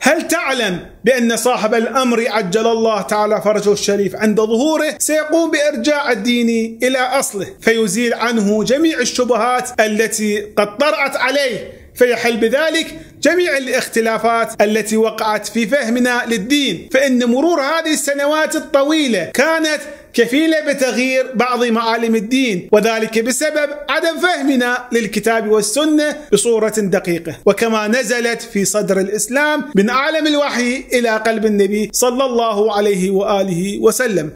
هل تعلم بأن صاحب الأمر عجل الله تعالى فرجه الشريف عند ظهوره سيقوم بإرجاع الدين إلى أصله، فيزيل عنه جميع الشبهات التي قد طرأت عليه، فيحل بذلك جميع الاختلافات التي وقعت في فهمنا للدين. فإن مرور هذه السنوات الطويلة كانت كفيلة بتغيير بعض معالم الدين، وذلك بسبب عدم فهمنا للكتاب والسنة بصورة دقيقة، وكما نزلت في صدر الإسلام من عالم الوحي إلى قلب النبي صلى الله عليه وآله وسلم.